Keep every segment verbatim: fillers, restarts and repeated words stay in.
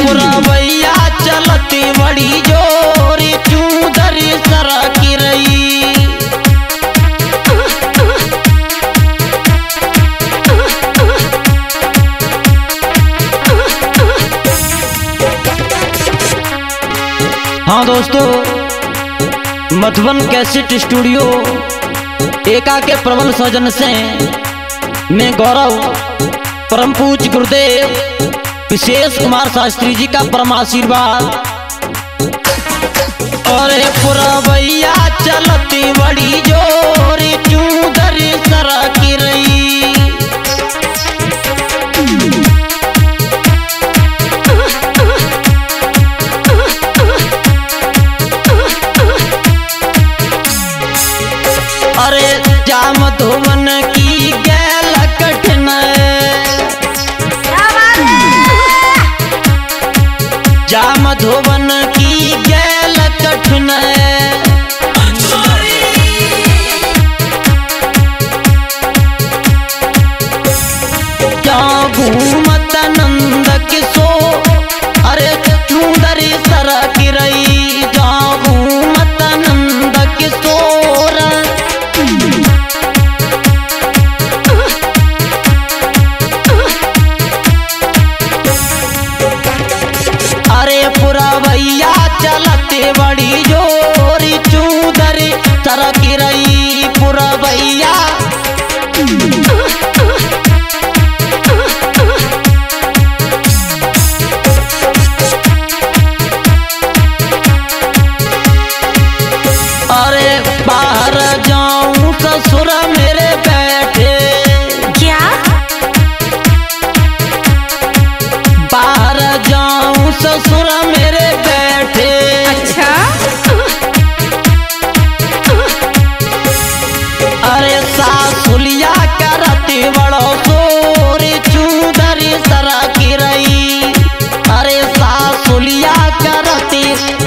पुरवैया चलती बड़ी जोर चूदर सरक रही। हाँ दोस्तों, मधुबन कैसेट स्टूडियो एका के प्रबल सौजन से मैं गौरव परम पूज्य गुरुदेव विशेष कुमार शास्त्री जी का परम आशीर्वाद। और पुरवैया चलती बड़ी जोर चूदर सरक रही। अरे जाम धोवन की गैल कठिन, जाम धोवन की गैल कठिन। क्या घूमत नंद किसो अरे चूदर सरक रही। जा घूमत नंद किशोर अरे पुरवैया चलते बड़ी जोर चूदर सरक रही। पुरवैया अरे बाहर जाऊं ससुर मेरे बैठे। क्या? बाहर जाऊं ससुर मेरे बैठे। अच्छा। अरे सासुलिया करते बड़ो सोर चूदर सरक रही। अरे सासुलिया करते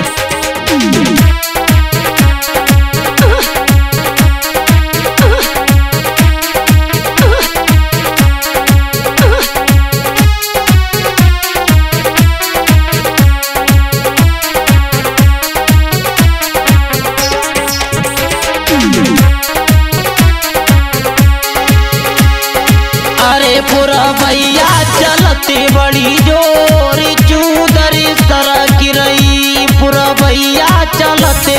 अरे पुरवैया चलते बड़ी जोर चूदर सरक रही। पुरवैया चलते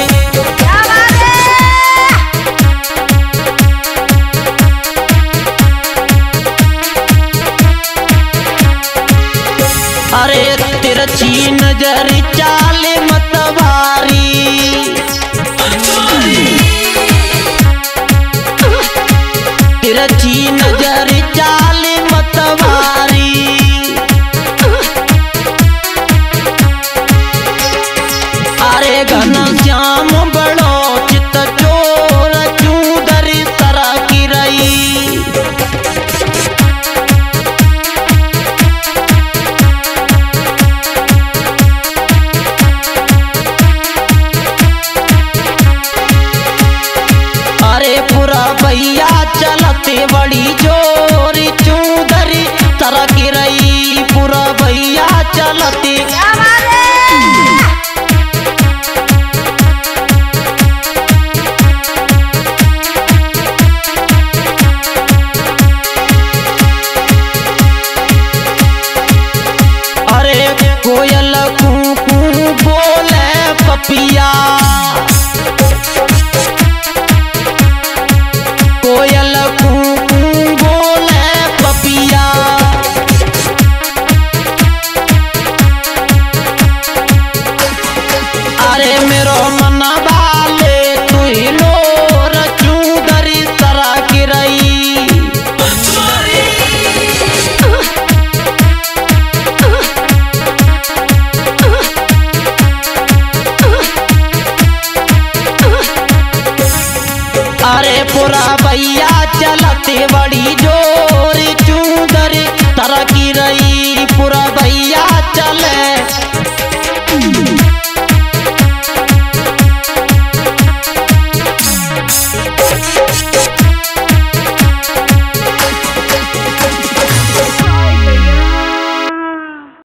अरे तिरछी नजर चाल मतवारी। तिरछी नजर चाल मतवारी। अरे घन श्याम बड़ो चित चोर चूदर सरक रही। अरे पुरवैया चलते बड़ी जोर चूदर सरक रही। पुरवैया चलते अरे कोयल कू कू बोले पपिया।